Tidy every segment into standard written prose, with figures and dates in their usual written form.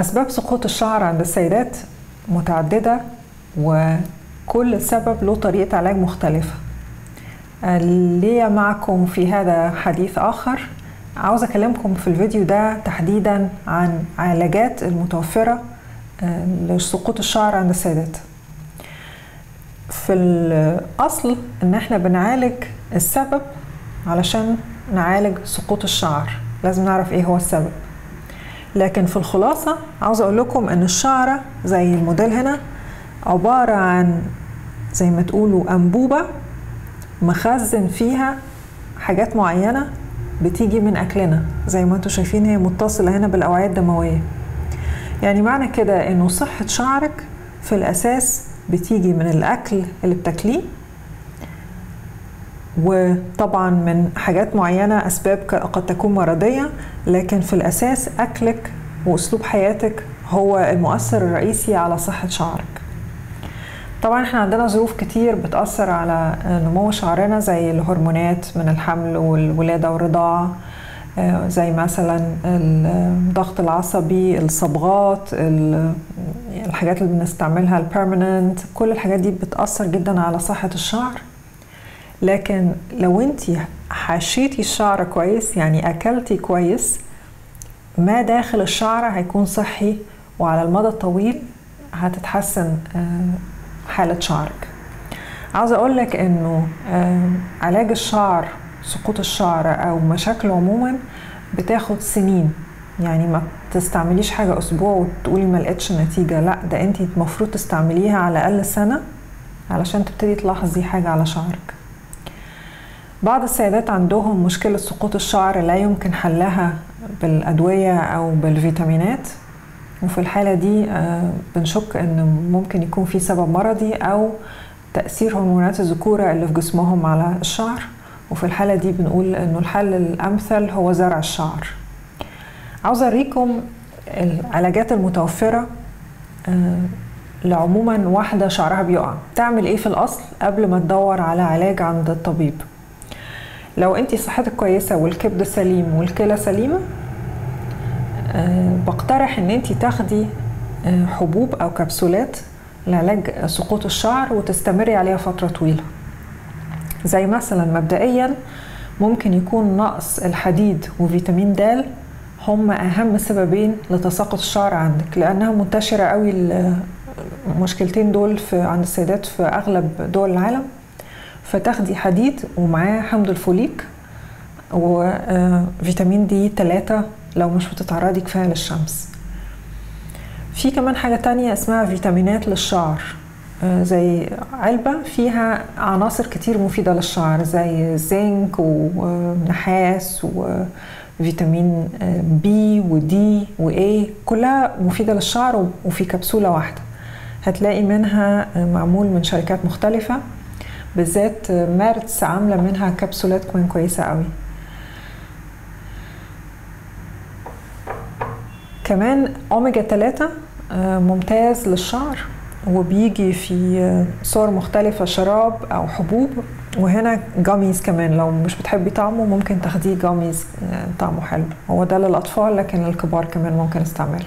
أسباب سقوط الشعر عند السيدات متعددة، وكل سبب له طريقة علاج مختلفة. لي معكم في هذا حديث آخر. عاوز أكلمكم في الفيديو ده تحديدا عن علاجات المتوفرة لسقوط الشعر عند السيدات. في الأصل إن احنا بنعالج السبب علشان نعالج سقوط الشعر، لازم نعرف ايه هو السبب. لكن في الخلاصة عاوز اقول لكم ان الشعرة زي الموديل هنا عبارة عن زي ما تقولوا انبوبة مخزن فيها حاجات معينة بتيجي من اكلنا، زي ما انتوا شايفين هي متصلة هنا بالاوعية الدموية. يعني معنى كده انه صحة شعرك في الاساس بتيجي من الاكل اللي بتاكليه، وطبعا من حاجات معينة أسباب قد تكون مرضية، لكن في الأساس أكلك وأسلوب حياتك هو المؤثر الرئيسي على صحة شعرك. طبعا احنا عندنا ظروف كتير بتأثر على نمو شعرنا، زي الهرمونات من الحمل والولادة والرضاعة، زي مثلا الضغط العصبي، الصبغات، الحاجات اللي بنستعملها البيرمننت، كل الحاجات دي بتأثر جدا على صحة الشعر. لكن لو انتي حشيتي الشعر كويس، يعني اكلتي كويس، ما داخل الشعر هيكون صحي، وعلى المدى الطويل هتتحسن حالة شعرك. عاوز اقولك انه علاج الشعر، سقوط الشعر او مشاكله عموما بتاخد سنين. يعني ما تستعمليش حاجة اسبوع وتقولي ما لقيتش نتيجة، لا، ده انتي المفروض تستعمليها على الاقل سنة علشان تبتدي تلاحظي حاجة على شعرك. بعض السيدات عندهم مشكلة سقوط الشعر لا يمكن حلها بالأدوية أو بالفيتامينات، وفي الحالة دي بنشك أن ممكن يكون في سبب مرضي أو تأثير هرمونات الذكورة اللي في جسمهم على الشعر، وفي الحالة دي بنقول أنه الحل الأمثل هو زرع الشعر. عاوز أوريكم العلاجات المتوفرة لعموما واحدة شعرها بيقع تعمل إيه في الأصل قبل ما تدور على علاج عند الطبيب. لو انتي صحتك كويسة والكبد سليم والكلى سليمة، بقترح ان انتي تاخدي حبوب او كبسولات لعلاج سقوط الشعر وتستمري عليها فترة طويلة. زي مثلا مبدئيا ممكن يكون نقص الحديد وفيتامين د هم اهم سببين لتساقط الشعر عندك، لانها منتشرة قوي المشكلتين دول عند السيدات في اغلب دول العالم. فتاخدي حديد ومعاه حمض الفوليك وفيتامين دي 3 لو مش بتتعرضي كفاية للشمس. في كمان حاجة تانية اسمها فيتامينات للشعر، زي علبة فيها عناصر كتير مفيدة للشعر، زي زنك ونحاس وفيتامين بي ودي واي، كلها مفيدة للشعر وفي كبسولة واحدة. هتلاقي منها معمول من شركات مختلفة، بالذات مارتس عاملة منها كبسولات كمان كويسة قوي. كمان أوميجا 3 ممتاز للشعر، وبيجي في صور مختلفة، شراب أو حبوب، وهنا جاميز كمان. لو مش بتحبي طعمه ممكن تاخديه جاميز، طعمه حلو. هو ده للأطفال، لكن للكبار كمان ممكن استعمله.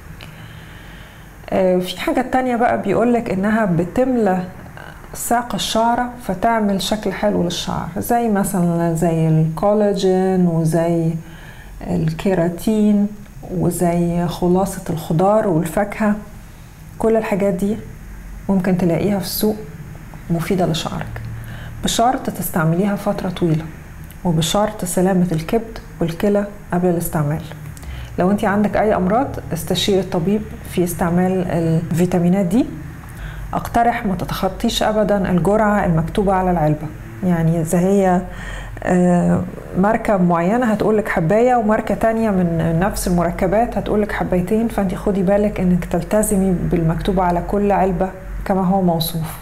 في حاجة تانية بقى بيقولك إنها بتملى ساق الشعرة فتعمل شكل حلو للشعر، زي مثلا زي الكولاجين وزي الكيراتين وزي خلاصة الخضار والفاكهة. كل الحاجات دي ممكن تلاقيها في السوق مفيدة لشعرك، بشرط تستعمليها فترة طويلة، وبشرط سلامة الكبد والكلى قبل الاستعمال. لو انت عندك اي امراض استشير الطبيب في استعمال الفيتامينات دي. اقترح ما تتخطيش ابدا الجرعة المكتوبة على العلبة، يعني اذا هي ماركة معينة هتقولك حباية، وماركة تانية من نفس المركبات هتقولك حبايتين، فانت خدي بالك انك تلتزمي بالمكتوبة على كل علبة كما هو موصوف.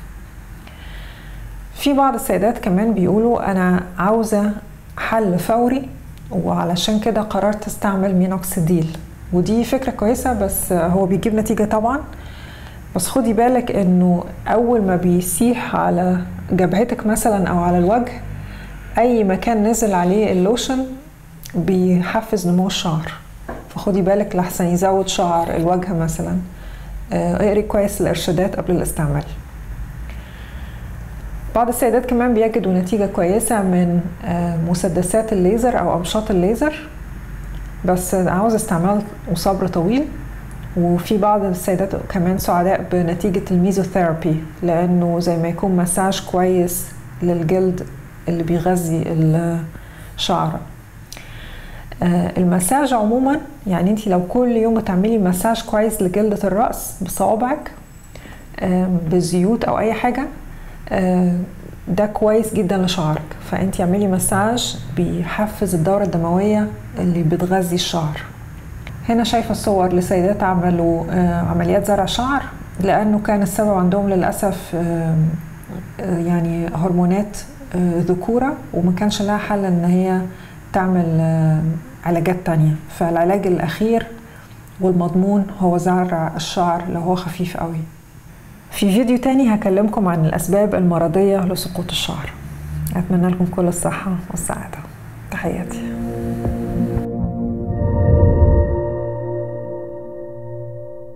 في بعض السيدات كمان بيقولوا انا عاوزة حل فوري، وعلشان كده قررت استعمل مينوكسيديل، ودي فكرة كويسة، بس هو بيجيب نتيجة طبعا. بس خدي بالك انه اول ما بيسيح على جبهتك مثلا او على الوجه، اي مكان نزل عليه اللوشن بيحفز نمو الشعر، فخدي بالك لحسن يزود شعر الوجه مثلا. اقري كويس الارشادات قبل الاستعمال. بعض السيدات كمان بيجدوا نتيجة كويسة من مسدسات الليزر أو أمشاط الليزر، بس عاوز استعمال وصبر طويل. وفي بعض السيدات كمان سعداء بنتيجة الميزوثيرابي، لأنه زي ما يكون مساج كويس للجلد اللي بيغذي الشعر. المساج عموما يعني انتي لو كل يوم بتعملي مساج كويس لجلدة الرأس بصوابعك بزيوت أو أي حاجة، ده كويس جدا لشعرك. فانتي اعملي مساج بيحفز الدورة الدموية اللي بتغذي الشعر. هنا شايفة صور لسيدات عملوا عمليات زرع شعر، لأنه كان السبب عندهم للأسف يعني هرمونات ذكورة، وما كانش لها حل ان هي تعمل علاجات تانية. فالعلاج الأخير والمضمون هو زرع الشعر لو هو خفيف قوي. في فيديو تاني هكلمكم عن الأسباب المرضية لسقوط الشعر. أتمنى لكم كل الصحة والسعادة. تحياتي.